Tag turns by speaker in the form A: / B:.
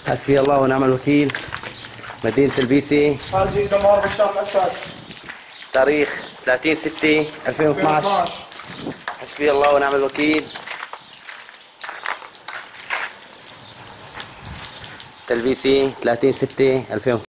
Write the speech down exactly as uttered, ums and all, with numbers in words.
A: حسبي الله ونعم الوكيل. مدينة البيسي.
B: هذه دمار بشار الأسد.
A: تاريخ ثلاثين ستة ألفين واثناشر. حسبي الله ونعم الوكيل. تلبيسي ثلاثين ستة ألفين.